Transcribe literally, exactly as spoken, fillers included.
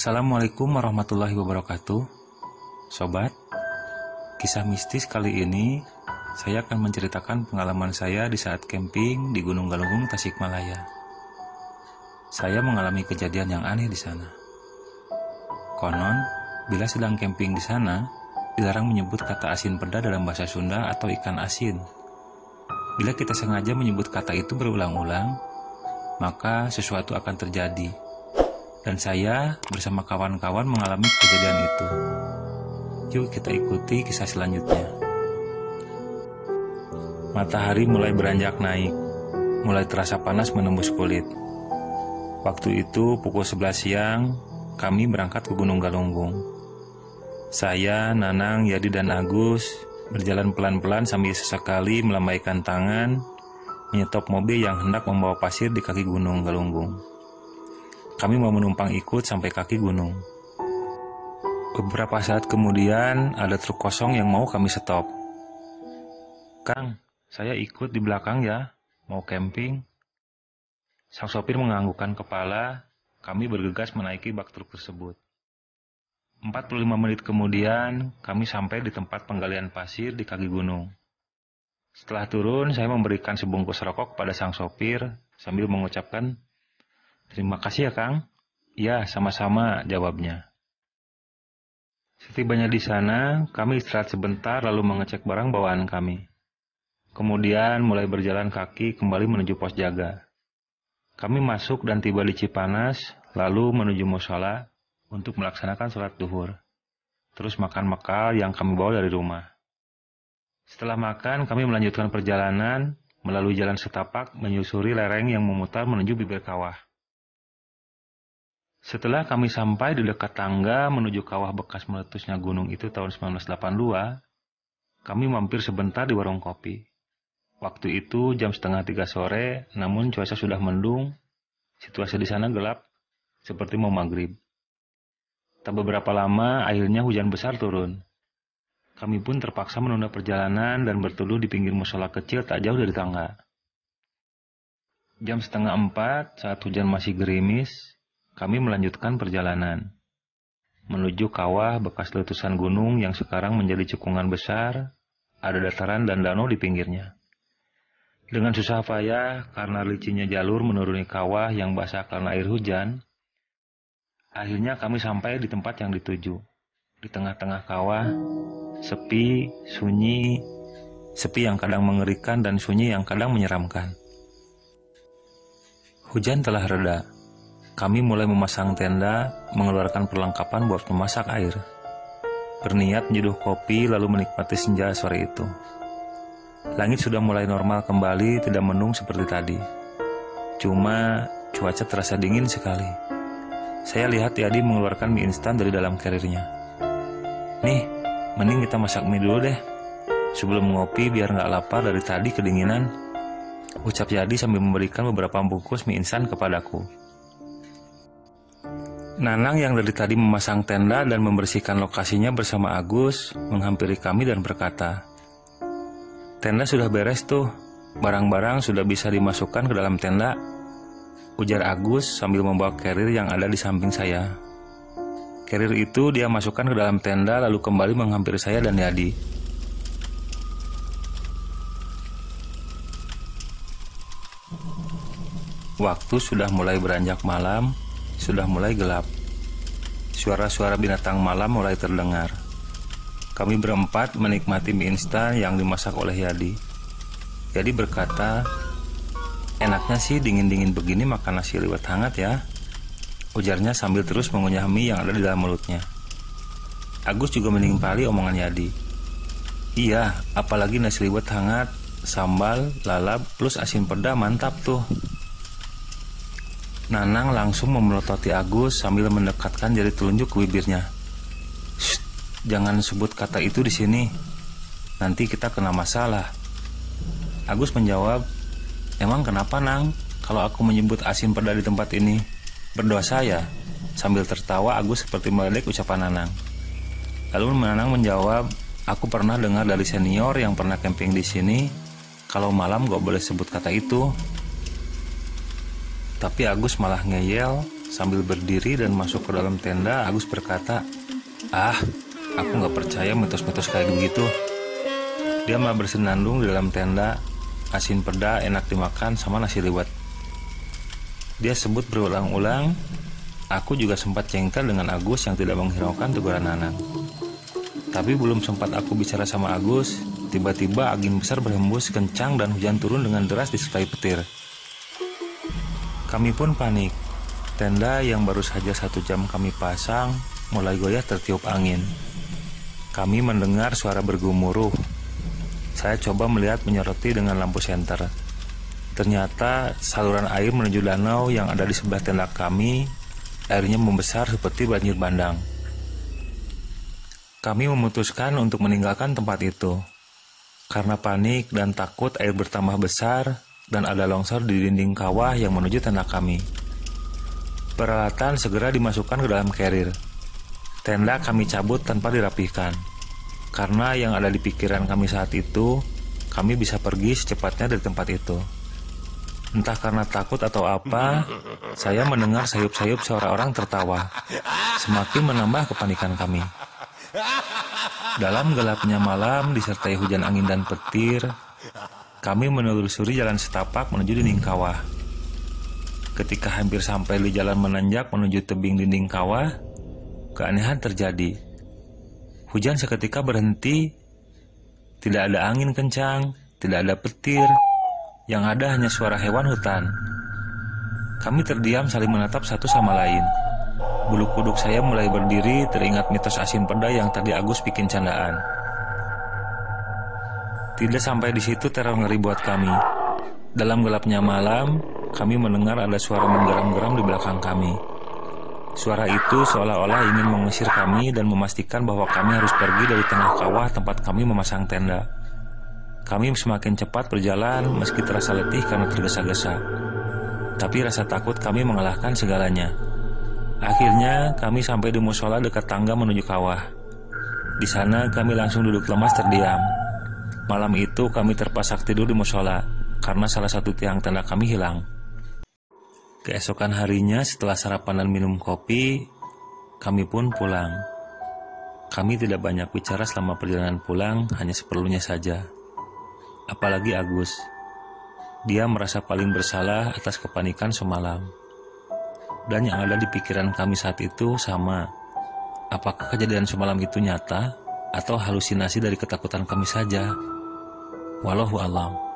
Assalamualaikum warahmatullahi wabarakatuh. Sobat, kisah mistis kali ini saya akan menceritakan pengalaman saya di saat camping di Gunung Galunggung, Tasikmalaya. Saya mengalami kejadian yang aneh di sana. Konon, bila sedang camping di sana, dilarang menyebut kata asin peda dalam bahasa Sunda atau ikan asin. Bila kita sengaja menyebut kata itu berulang-ulang, maka sesuatu akan terjadi. Dan saya bersama kawan-kawan mengalami kejadian itu. Yuk kita ikuti kisah selanjutnya. Matahari mulai beranjak naik, mulai terasa panas menembus kulit. Waktu itu pukul sebelas siang, kami berangkat ke Gunung Galunggung. Saya, Nanang, Yadi, dan Agus berjalan pelan-pelan sambil sesekali melambaikan tangan, menyetop mobil yang hendak membawa pasir di kaki Gunung Galunggung. Kami mau menumpang ikut sampai kaki gunung. Beberapa saat kemudian ada truk kosong yang mau kami stop. "Kang, saya ikut di belakang ya, mau camping." Sang sopir menganggukkan kepala, kami bergegas menaiki bak truk tersebut. empat puluh lima menit kemudian, kami sampai di tempat penggalian pasir di kaki gunung. Setelah turun, saya memberikan sebungkus rokok pada sang sopir sambil mengucapkan, "Terima kasih ya, Kang." "Ya, sama-sama," jawabnya. Setibanya di sana, kami istirahat sebentar lalu mengecek barang bawaan kami. Kemudian mulai berjalan kaki kembali menuju pos jaga. Kami masuk dan tiba di Cipanas, lalu menuju mushola untuk melaksanakan sholat duhur. Terus makan bekal yang kami bawa dari rumah. Setelah makan, kami melanjutkan perjalanan melalui jalan setapak menyusuri lereng yang memutar menuju bibir kawah. Setelah kami sampai di dekat tangga menuju kawah bekas meletusnya gunung itu tahun seribu sembilan ratus delapan puluh dua, kami mampir sebentar di warung kopi. Waktu itu jam setengah tiga sore, namun cuaca sudah mendung, situasi di sana gelap, seperti mau maghrib. Tak beberapa lama, akhirnya hujan besar turun. Kami pun terpaksa menunda perjalanan dan berteduh di pinggir musola kecil tak jauh dari tangga. Jam setengah empat, saat hujan masih gerimis, kami melanjutkan perjalanan menuju kawah bekas letusan gunung yang sekarang menjadi cekungan besar, ada dataran dan danau di pinggirnya. Dengan susah payah karena licinnya jalur menuruni kawah yang basah karena air hujan, akhirnya kami sampai di tempat yang dituju. Di tengah-tengah kawah, sepi, sunyi, sepi yang kadang mengerikan dan sunyi yang kadang menyeramkan. Hujan telah reda. Kami mulai memasang tenda, mengeluarkan perlengkapan buat memasak air. Berniat menyeduh kopi lalu menikmati senja sore itu. Langit sudah mulai normal kembali, tidak mendung seperti tadi. Cuma cuaca terasa dingin sekali. Saya lihat Yadi mengeluarkan mie instan dari dalam carrier-nya. "Nih, mending kita masak mie dulu deh. Sebelum ngopi biar nggak lapar dari tadi kedinginan," ucap Yadi sambil memberikan beberapa bungkus mie instan kepadaku. Nanang yang dari tadi memasang tenda dan membersihkan lokasinya bersama Agus menghampiri kami dan berkata, "Tenda sudah beres tuh, barang-barang sudah bisa dimasukkan ke dalam tenda," ujar Agus sambil membawa carrier yang ada di samping saya. Carrier itu dia masukkan ke dalam tenda lalu kembali menghampiri saya dan Yadi. Waktu sudah mulai beranjak malam, sudah mulai gelap. Suara-suara binatang malam mulai terdengar. Kami berempat menikmati mie instan yang dimasak oleh Yadi. Yadi berkata, "Enaknya sih dingin-dingin begini makan nasi liwet hangat ya," ujarnya sambil terus mengunyah mie yang ada di dalam mulutnya. Agus juga menimpali omongan Yadi. "Iya, apalagi nasi liwet hangat, sambal, lalap, plus asin peda mantap tuh." Nanang langsung memelototi Agus sambil mendekatkan jari telunjuk ke bibirnya. "Shh, jangan sebut kata itu di sini. Nanti kita kena masalah." Agus menjawab, "Emang kenapa, Nang, kalau aku menyebut asin peda di tempat ini? Berdosa ya?" Sambil tertawa, Agus seperti meledek ucapan Nanang. Lalu Nanang menjawab, "Aku pernah dengar dari senior yang pernah camping di sini, kalau malam gak boleh sebut kata itu." Tapi Agus malah ngeyel Sambil berdiri dan masuk ke dalam tenda, Agus berkata, "Ah, aku gak percaya mitos-mitos kayak begitu." Dia malah bersenandung di dalam tenda, asin peda enak dimakan sama nasi liwet. Dia sebut berulang-ulang. Aku juga sempat jengkel dengan Agus yang tidak menghiraukan teguran Nanang. Tapi belum sempat aku bicara sama Agus, tiba-tiba angin besar berhembus kencang dan hujan turun dengan deras disertai petir. Kami pun panik. Tenda yang baru saja satu jam kami pasang mulai goyah tertiup angin. Kami mendengar suara bergemuruh. Saya coba melihat menyoroti dengan lampu senter. Ternyata saluran air menuju danau yang ada di sebelah tenda kami, airnya membesar seperti banjir bandang. Kami memutuskan untuk meninggalkan tempat itu. Karena panik dan takut air bertambah besar dan ada longsor di dinding kawah yang menuju tenda kami. Peralatan segera dimasukkan ke dalam carrier. Tenda kami cabut tanpa dirapihkan. Karena yang ada di pikiran kami saat itu, kami bisa pergi secepatnya dari tempat itu. Entah karena takut atau apa, saya mendengar sayup-sayup suara orang tertawa. Semakin menambah kepanikan kami. Dalam gelapnya malam disertai hujan angin dan petir, kami menelusuri jalan setapak menuju dinding kawah. Ketika hampir sampai di jalan menanjak menuju tebing dinding kawah, keanehan terjadi. Hujan seketika berhenti. Tidak ada angin kencang, tidak ada petir. Yang ada hanya suara hewan hutan. Kami terdiam saling menatap satu sama lain. Bulu kuduk saya mulai berdiri, teringat mitos asin peda yang tadi Agus bikin candaan. Tidak sampai di situ teror ngeri buat kami. Dalam gelapnya malam, kami mendengar ada suara menggeram-geram di belakang kami. Suara itu seolah-olah ingin mengusir kami dan memastikan bahwa kami harus pergi dari tengah kawah tempat kami memasang tenda. Kami semakin cepat berjalan meski terasa letih karena tergesa-gesa. Tapi rasa takut kami mengalahkan segalanya. Akhirnya kami sampai di musola dekat tangga menuju kawah. Di sana kami langsung duduk lemas terdiam. Malam itu kami terpasak tidur di musola karena salah satu tiang tenda kami hilang. Keesokan harinya setelah sarapan dan minum kopi, kami pun pulang. Kami tidak banyak bicara selama perjalanan pulang, hanya seperlunya saja. Apalagi Agus. Dia merasa paling bersalah atas kepanikan semalam. Dan yang ada di pikiran kami saat itu sama. Apakah kejadian semalam itu nyata atau halusinasi dari ketakutan kami saja? Wallahu a'lam.